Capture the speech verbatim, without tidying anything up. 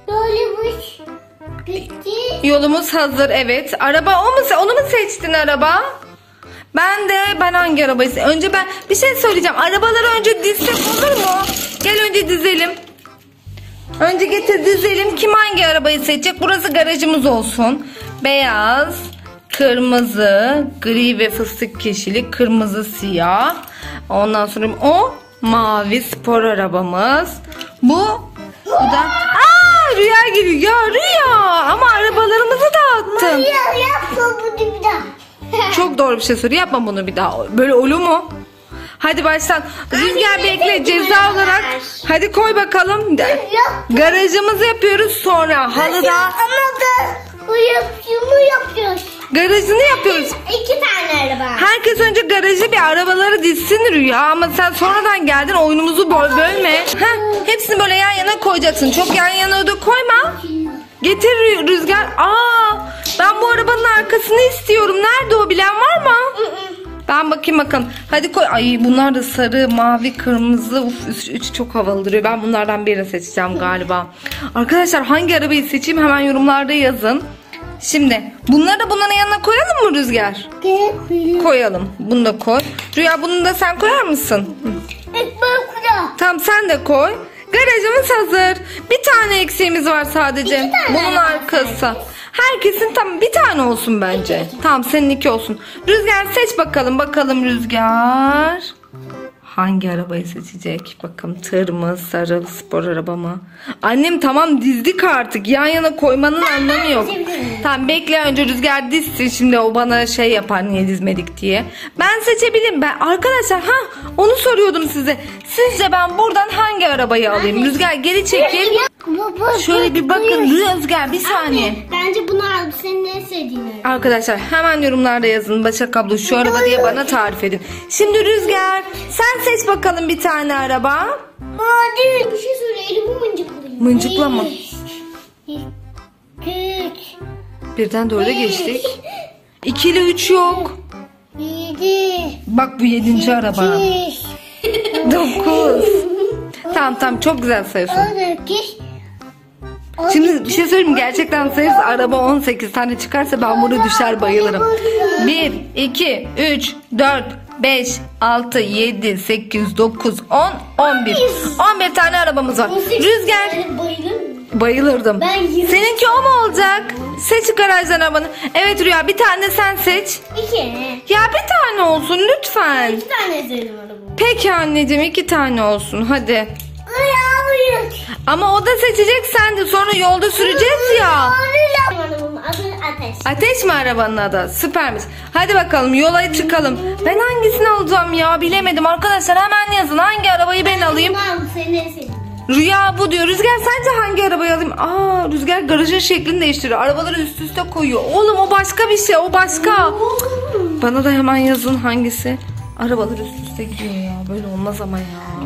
Yolumuz bitti. Yolumuz hazır, evet. Araba o mu? Onu mu seçtin araba? Ben de ben hangi arabayı se- Önce ben bir şey söyleyeceğim. Arabaları önce dizsek olur mu? Gel önce dizelim. Önce getir dizelim. Kim hangi arabayı seçecek? Burası garajımız olsun. Beyaz, kırmızı, gri ve fıstık yeşili, kırmızı, siyah. Ondan sonra o mavi spor arabamız. Bu bu da aa Rüya gibi. Ya Rüya ama arabalarımızı dağıttın. Ya yapma bunu bir daha. Çok doğru bir şey söylüyor. Yapma bunu bir daha. Böyle olur mu? Hadi baştan. Rüzgar bekle ceza olarak. Hadi koy bakalım. Garajımızı yapıyoruz sonra. Halıda. Ama da bu yapımı yapıyoruz. Garajını yapıyoruz. İki tane araba. Herkes önce garajı bir arabaları dizsin Rüya. Ama sen sonradan geldin, oyunumuzu böl bölme. Heh, hepsini böyle yan yana koyacaksın. Çok yan yana da koyma. Getir Rü- Rüzgar. Aa, ben bu arabanın arkasını istiyorum. Nerede o, bilen var mı? Ben bakayım bakalım. Hadi koy. Ay bunlar da sarı, mavi, kırmızı. Uf, üç, üç çok havalı duruyor. Ben bunlardan birini seçeceğim galiba. Arkadaşlar hangi arabayı seçeyim hemen yorumlarda yazın. Şimdi bunları da bunların yanına koyalım mı Rüzgar? Koyalım. Bunu da koy. Rüya bunu da sen koyar mısın? Tamam sen de koy. Garajımız hazır. Bir tane eksiğimiz var sadece. Bunun arkası. Herkesin tam bir tane olsun bence. Tamam senin iki olsun. Rüzgar seç bakalım. Bakalım Rüzgar hangi arabayı seçecek? Bakalım tır mı, sarı spor araba mı? Annem tamam dizdik artık. Yan yana koymanın anlamı yok. Tamam bekle önce Rüzgar dizsin. Şimdi o bana şey yapar niye dizmedik diye. Ben seçebilirim. Ben arkadaşlar ha onu soruyordum size. Sizce ben buradan hangi arabayı alayım? Rüzgar geri çekil. Şöyle bir bakın Rüzgar bir saniye. Anne, bence bunu al. Senin en sevdiğin araba. Arkadaşlar hemen yorumlarda yazın. Başak abla şu araba diye bana tarif edin. Şimdi Rüzgar sen seç bakalım bir tane araba. Aa değil. Bir şey söyle. Elimi mıncıklayayım. Mıncıkla mı? Üç. Birden dörde geçtik. İki ile üç yok. Yedi. Bak bu yedinci araba. Sekiz. Dokuz. Tamam tamam çok güzel sayıyorsun. On sekiz. Şimdi bir şey söyleyeyim mi? Gerçekten sayarız araba on sekiz tane çıkarsa ben burada düşer bayılırım. bir, iki, üç, dört, beş, altı, yedi, sekiz, dokuz, on, on bir. on bir tane arabamız var. Rüzgar bayılırdım. Ben yirmi. Seninki o mu olacak? Seç garajdan arabanı. Evet Rüya bir tane sen seç. İki. Ya bir tane olsun lütfen. İki tane sevdim arabamı. Peki anneciğim iki tane olsun hadi. Hayır. Ama o da seçecek sen de sonra yolda süreceğiz ya. Arabamın adı Ateş. Ateş mi arabanın adı? Süpermiş. Hadi bakalım yola çıkalım. Ben hangisini alacağım ya bilemedim. Arkadaşlar hemen yazın hangi arabayı ben alayım. Tamam senin en sevdiğin. Rüya bu diyor. Rüzgar sence hangi arabayı alayım? Aa Rüzgar garajın şeklini değiştiriyor. Arabaları üst üste koyuyor. Oğlum o başka bir şey o başka. Bana da hemen yazın hangisi. Arabalar üst üste gidiyor ya. Böyle olmaz ama ya.